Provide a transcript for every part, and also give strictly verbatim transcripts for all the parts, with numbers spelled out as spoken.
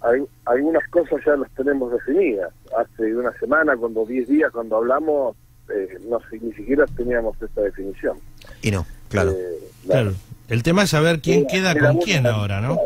hay, algunas cosas ya las tenemos definidas. Hace una semana, cuando diez días, cuando hablamos, eh, no sé, ni siquiera teníamos esta definición. Y no, claro. Eh, claro. El tema es saber quién era, queda era con quién ahora, ¿no?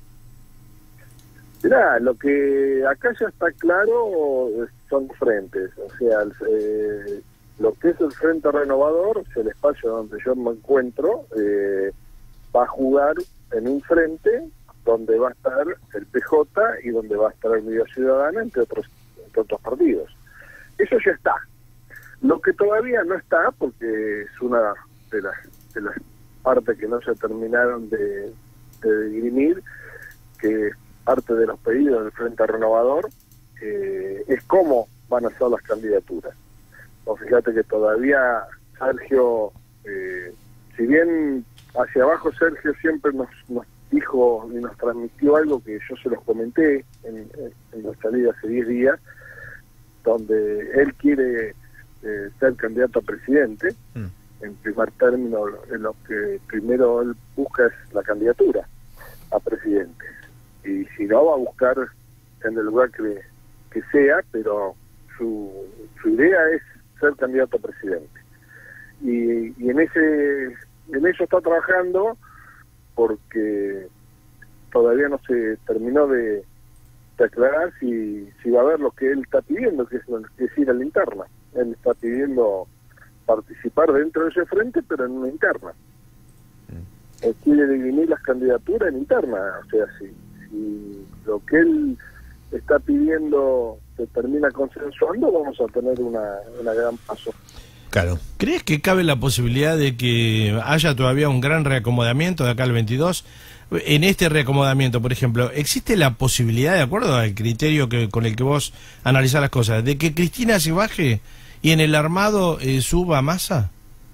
Mirá, lo que acá ya está claro son frentes. O sea, el, eh, lo que es el Frente Renovador, es el espacio donde yo me encuentro, eh, va a jugar en un frente donde va a estar el P J y donde va a estar Unidad Ciudadana, entre otros, entre otros partidos. Eso ya está. Lo que todavía no está, porque es una de las, de las partes que no se terminaron de, de dirimir, que es parte de los pedidos del Frente Renovador, eh, es cómo van a ser las candidaturas. O fíjate que todavía Sergio, eh, si bien hacia abajo Sergio siempre nos, nos dijo y nos transmitió algo que yo se los comenté en, en la salida hace diez días, donde él quiere eh, ser candidato a presidente. Mm. En primer término, en lo que primero él busca es la candidatura a presidente. Y si no, va a buscar en el lugar que, que sea, pero su, su idea es ser candidato a presidente. Y, y en ese en eso está trabajando, porque todavía no se terminó de, de aclarar si, si va a haber lo que él está pidiendo, que es, que es ir a la interna. Él está pidiendo participar dentro de ese frente, pero en una interna. Mm. Él quiere dividir las candidaturas en interna, o sea, si, si lo que él está pidiendo se termina consensuando, vamos a tener una, una gran paso. Claro. ¿Crees que cabe la posibilidad de que haya todavía un gran reacomodamiento de acá al veintidós? En este reacomodamiento, por ejemplo, ¿existe la posibilidad, de acuerdo al criterio que con el que vos analizás las cosas, de que Cristina se baje y en el armado eh, suba Massa?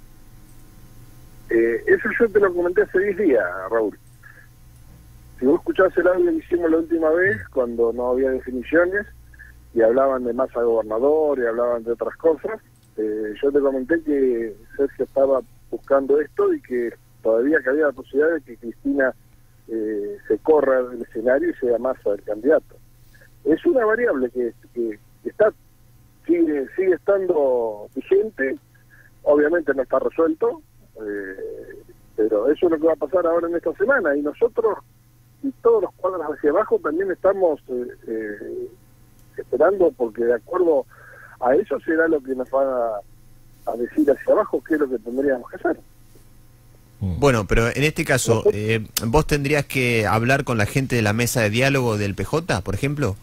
Eh, eso yo te lo comenté hace diez días, Raúl. Si vos escuchabas el audio que hicimos la última vez, cuando no había definiciones, y hablaban de Massa gobernador, y hablaban de otras cosas, eh, yo te comenté que Sergio estaba buscando esto y que todavía cabía la posibilidad de que Cristina eh, se corra del escenario y sea Massa el candidato. Es una variable que, que está sigue sigue estando vigente, obviamente no está resuelto, eh, pero eso es lo que va a pasar ahora en esta semana, y nosotros y todos los cuadros hacia abajo también estamos eh, eh, esperando, porque de acuerdo a eso será lo que nos va a, a decir hacia abajo qué es lo que tendríamos que hacer. Bueno, pero en este caso, eh, ¿vos tendrías que hablar con la gente de la mesa de diálogo del P J, por ejemplo?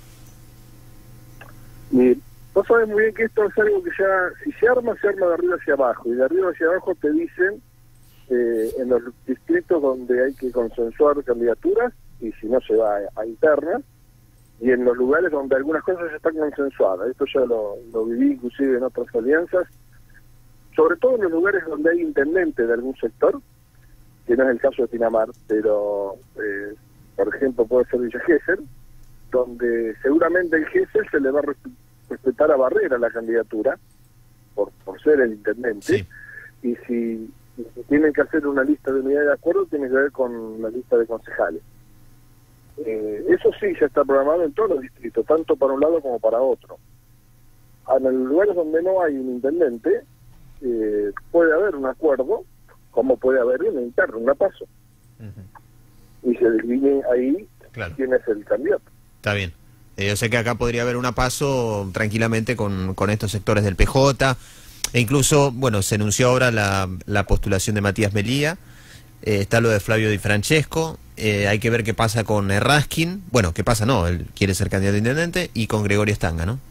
Y vos sabés muy bien que esto es algo que ya, si se arma, se arma de arriba hacia abajo, y de arriba hacia abajo te dicen eh, en los distritos donde hay que consensuar candidaturas, y si no se va a, a interna, y en los lugares donde algunas cosas ya están consensuadas. Esto ya lo, lo viví inclusive en otras alianzas, sobre todo en los lugares donde hay intendente de algún sector, que no es el caso de Pinamar, pero eh, por ejemplo puede ser Villa Gesell, donde seguramente el Gesell se le va a res respetar a Barrera la candidatura, por, por ser el intendente, sí. y, si, y si tienen que hacer una lista de unidad de acuerdo, tiene que ver con la lista de concejales. Eh, eso sí ya está programado en todos los distritos, tanto para un lado como para otro. En los lugares donde no hay un intendente, eh, puede haber un acuerdo, como puede haber una interna, una paso. Uh-huh. Y se define ahí claro. quién es el candidato. Está bien. Eh, yo sé que acá podría haber una paso tranquilamente con, con estos sectores del P J, e incluso, bueno, se anunció ahora la, la postulación de Matías Melía, eh, está lo de Flavio Di Francesco, eh, hay que ver qué pasa con Raskin, bueno, qué pasa, no, él quiere ser candidato a intendente, y con Gregorio Stanga, ¿no?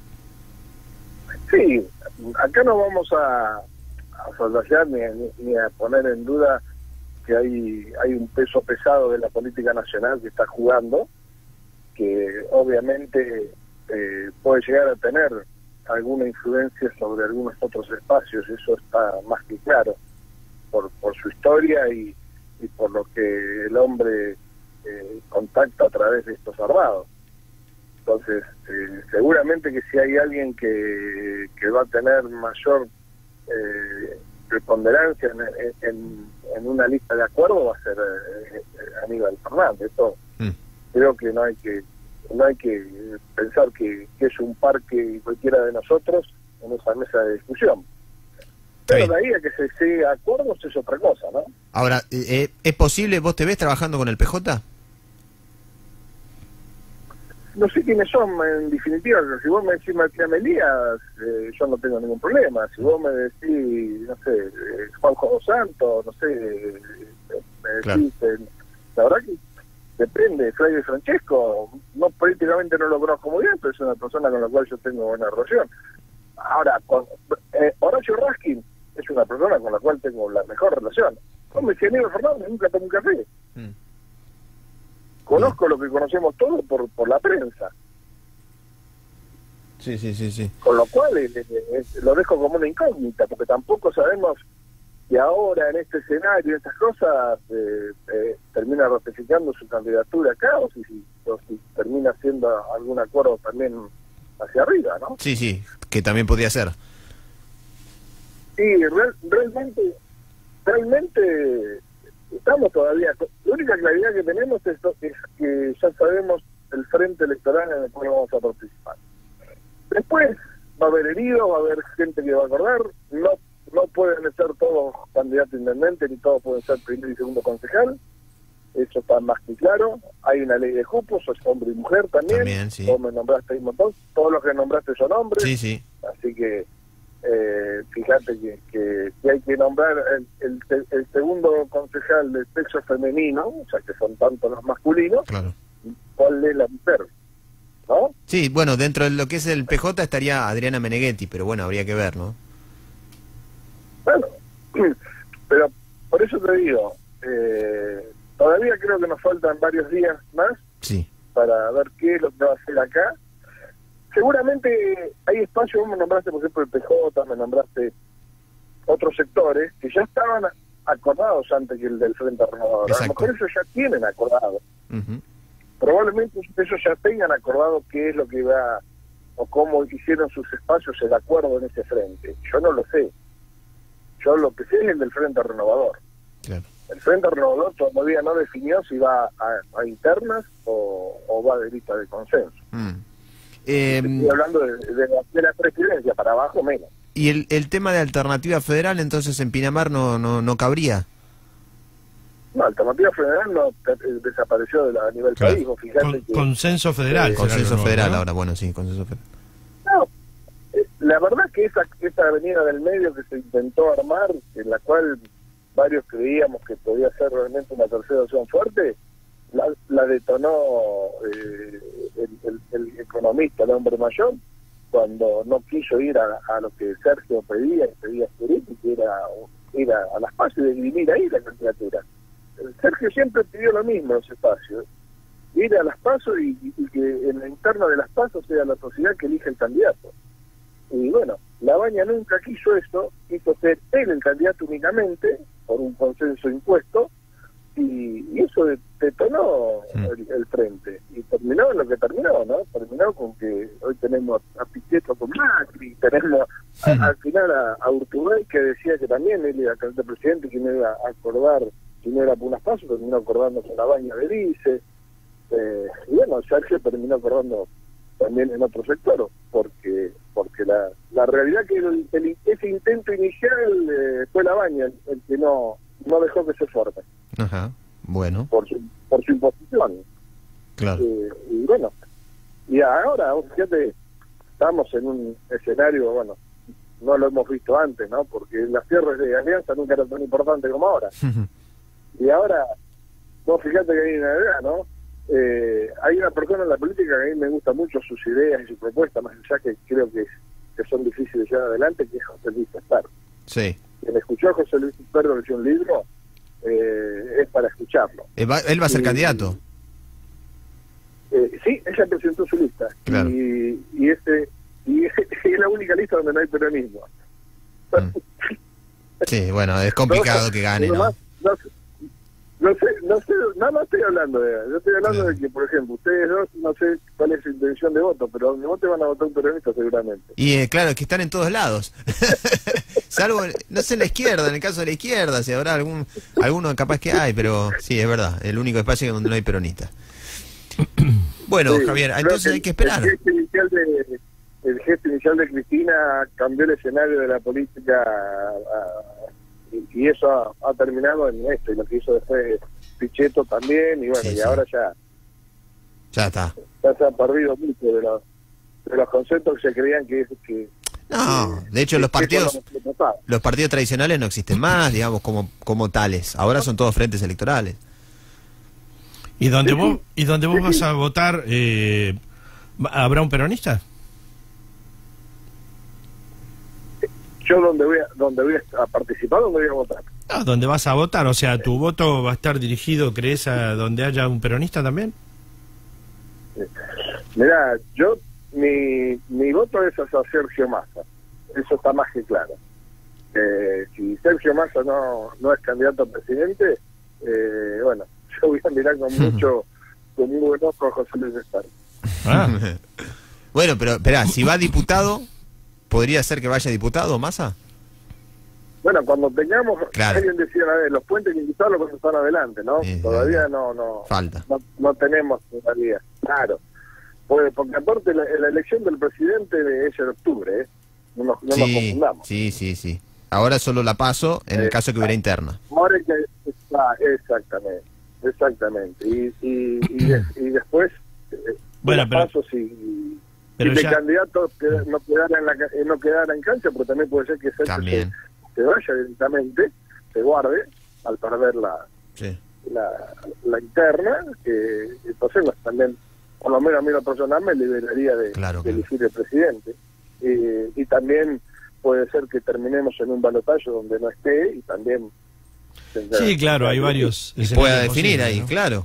Sí, acá no vamos a, a soslayar ni, ni, ni a poner en duda que hay, hay un peso pesado de la política nacional que está jugando, que obviamente eh, puede llegar a tener alguna influencia sobre algunos otros espacios, eso está más que claro, por, por su historia y, y por lo que el hombre eh, contacta a través de estos armados. Entonces, eh, seguramente que si hay alguien que, que va a tener mayor eh, preponderancia en, en, en una lista de acuerdos, va a ser eh, Aníbal Fernández. Esto, mm. creo que no hay que no hay que pensar que, que es un parque cualquiera de nosotros en esa mesa de discusión. Pero de ahí a que se llegue a acuerdos es otra cosa, ¿no? Ahora, eh, ¿es posible, vos te ves trabajando con el P J? No sé quiénes son, en definitiva. Si vos me decís Matías Melías, eh, yo no tengo ningún problema. Si vos me decís, no sé, eh, Juanjo dos Santos, no sé, eh, me decís, claro. eh, la verdad que depende. Flavio Francesco, no políticamente no lo conozco muy bien, pero es una persona con la cual yo tengo buena relación. Ahora, con, eh, Horacio Raskin es una persona con la cual tengo la mejor relación. Con mi Aníbal Fernández nunca tomo un café. Mm. Conozco lo que conocemos todos por por la prensa. Sí, sí, sí, sí. Con lo cual eh, eh, lo dejo como una incógnita, porque tampoco sabemos que ahora en este escenario, estas cosas, eh, eh, termina ratificando su candidatura acá, o si, si, o si termina haciendo algún acuerdo también hacia arriba, ¿no? Sí, sí, que también podría ser. Sí, real, realmente, realmente estamos todavía... La única claridad que tenemos es, es que ya sabemos el frente electoral en el cual vamos a participar. Después va a haber heridos, va a haber gente que va a acordar, no no pueden ser todos candidatos intendentes, ni todos pueden ser primer y segundo concejal, eso está más que claro. Hay una ley de cupos, es hombre y mujer también, también sí. Vos me nombraste un montón, todos los que nombraste son hombres, sí, sí. Así que eh, fíjate que, que, que hay que nombrar el, el, el segundo concejal del sexo femenino, o sea que son tanto los masculinos, claro. ¿Cuál es la mujer? ¿No? Sí, bueno, dentro de lo que es el P J estaría Adriana Meneghetti, pero bueno, habría que ver, ¿no? Bueno, pero por eso te digo, eh, todavía creo que nos faltan varios días más sí. Para ver qué es lo que va a hacer acá. Seguramente hay espacio, vos me nombraste por ejemplo el P J, me nombraste otros sectores que ya estaban acordados antes que el del Frente Renovador. A lo mejor ellos ya tienen acordado. Uh-huh. Probablemente ellos ya tengan acordado qué es lo que va, o cómo hicieron sus espacios el acuerdo en ese frente. Yo no lo sé. Yo lo que sé es el del Frente Renovador. Claro. El Frente Renovador todavía no definió si va a, a internas o, o va de lista de consenso. Mm. Eh, Estoy hablando de, de, la, de la presidencia, para abajo menos. ¿Y el, el tema de alternativa federal entonces en Pinamar no no, no cabría? No, Alternativa Federal no eh, desapareció de la, a nivel claro. país. Fíjate Con, que, consenso federal. Eh, consenso nuevo, federal ¿no? ahora, bueno, sí, consenso federal. No, eh, la verdad que esa, esa avenida del medio que se intentó armar, en la cual varios creíamos que podía ser realmente una tercera opción fuerte, la, la detonó eh, el, el, el economista, el hombre mayor, cuando no quiso ir a, a lo que Sergio pedía, y pedía Sturiti, que era ir a, a las PASO y dirimir ahí la candidatura. Sergio siempre pidió lo mismo en los espacios, ir a las PASO y, y que en la interna de las PASO sea la sociedad que elige el candidato. Y bueno, Labaña nunca quiso eso, quiso ser él el candidato únicamente, por un consenso impuesto, y, y eso detonó mm. el, el frente. Y terminó en lo que terminó, ¿no? Terminó con que hoy tenemos a Pichetto con Macri, tenemos a, mm. al final a, a Urtubey, que decía que también él iba a ser presidente y que no iba a acordar, si no era por unas pasos, terminó acordando con Labaña de Vice. Eh, y bueno, Sergio terminó acordando también en otro sector, porque porque la, la realidad que el, el, ese intento inicial eh, fue Labaña el, el que no no dejó que se forme. Ajá, bueno. Por su, por su imposición. Claro. Eh, y bueno, y ahora, fíjate, estamos en un escenario, bueno, no lo hemos visto antes, ¿no? Porque las tierras de Alianza nunca eran tan importantes como ahora. Y ahora, vos fíjate que hay una idea, ¿no? Eh, hay una persona en la política que a mí me gusta mucho sus ideas y sus propuestas, más allá que creo que, que son difíciles de llevar adelante, que es José Luis Esper. Sí. Quien escuchó a José Luis Esper decir un libro, eh, es para escucharlo. ¿Él va, él va a ser y, candidato? Eh, sí, ella presentó su lista. Claro. Y, y, ese, y es la única lista donde no hay peronismo. Mm. Sí, bueno, es complicado no, que gane, ¿no? Más, no No sé, no sé, no, no estoy hablando de yo estoy hablando claro. de que, por ejemplo, ustedes dos, no sé cuál es su intención de voto, pero donde voten van a votar un peronista seguramente. Y eh, claro, es que están en todos lados. Salvo, no sé, en la izquierda, en el caso de la izquierda, si habrá algún alguno capaz que hay, pero sí, es verdad, el único espacio donde no hay peronistas. Bueno, Sí, Javier, creo entonces que hay que esperar. El gesto inicial de, el gesto inicial de Cristina cambió el escenario de la política a- y, y eso ha, ha terminado en esto, y lo que hizo después Pichetto también, y bueno, Sí, y sí. ahora ya, Ya está. ya se han perdido mucho de los, de los conceptos que se creían que... que No, que- de hecho que- los que partidos eso no- no pasaba. los partidos tradicionales no existen más, digamos, como como tales. Ahora son todos frentes electorales. ¿Y donde Sí, vos, sí. y donde vos Sí, vas sí. a votar, eh, habrá un peronista? Yo donde voy a, donde voy a participar, donde voy a votar. No, donde vas a votar, o sea, ¿tu voto va a estar dirigido, crees, a donde haya un peronista también? Mirá, yo, mi, mi voto es hacia Sergio Massa, eso está más que claro. Eh, si Sergio Massa no, no es candidato a presidente, eh, bueno, yo voy a mirar con mucho, con muy buen ojo a José Luis Estar. Ah, Bueno, pero esperá, si va diputado, ¿podría ser que vaya diputado, Massa? Bueno, cuando tengamos, Claro. alguien decía, a ver, los puentes que quitarlos cuando están adelante, ¿no? Sí, todavía sí. no, no, Falta. no, no tenemos todavía, claro. Pues, porque aparte la, la elección del presidente es en octubre, ¿eh? No nos, no nos Sí, confundamos. sí, sí, sí. Ahora solo la paso en el Eh, caso que hubiera interna. Ahora es que está, exactamente, exactamente. Y, y, y, de- y después, eh, Bueno, los pero- pasos y, pero y el ya- candidato queda- no quedara en la ca- eh, no quedara en cancha, pero también puede ser que se, También. se vaya directamente, se guarde al perder la, Sí. la, la interna, que entonces bueno, también, por lo menos a mí lo personal, me liberaría de, Claro, de claro. elegir el presidente. Y, y también puede ser que terminemos en un balotaje donde no esté y también... tendrá- sí, claro, hay varios Y escenarios pueda definir posibles, ahí, ¿no? claro.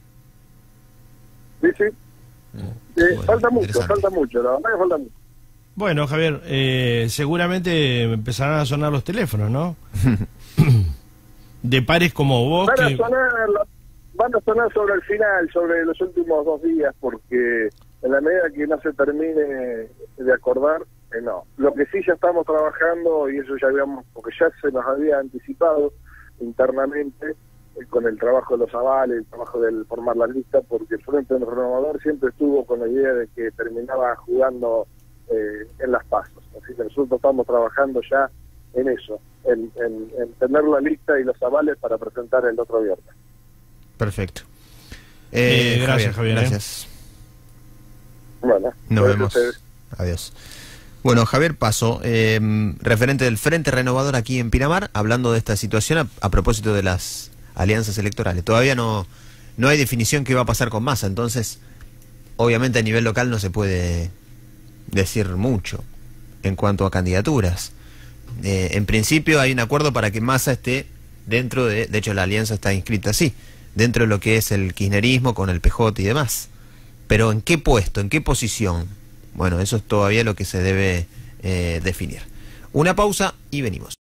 Sí, sí. Mm, Eh, bueno, falta mucho, interesante. falta mucho, la verdad que falta mucho. Bueno, Javier, eh, seguramente empezarán a sonar los teléfonos, ¿no? De pares como vos Van a que... sonar, la- van a sonar sobre el final, sobre los últimos dos días, porque en la medida que no se termine de acordar, eh, no. Lo que sí ya estamos trabajando, y eso ya habíamos, porque ya se nos había anticipado internamente, eh, con el trabajo de los avales, el trabajo del formar la lista, porque el Frente Renovador siempre estuvo con la idea de que terminaba jugando eh, en las pasos. Así que nosotros estamos trabajando ya en eso, en, en, en tener la lista y los avales para presentar el otro viernes. Perfecto. Eh, gracias, Javier, ¿eh? Gracias. Bueno, Nos gracias a vemos. ustedes. Adiós. Bueno, Javier Paso, eh, referente del Frente Renovador aquí en Pinamar, hablando de esta situación a, a propósito de las alianzas electorales. Todavía no, no hay definición qué va a pasar con Massa, entonces obviamente a nivel local no se puede decir mucho en cuanto a candidaturas. Eh, en principio hay un acuerdo para que Massa esté dentro de, de hecho la alianza está inscrita así, dentro de lo que es el kirchnerismo con el P J y demás. Pero ¿en qué puesto? ¿En qué posición? Bueno, eso es todavía lo que se debe eh, definir. Una pausa y venimos.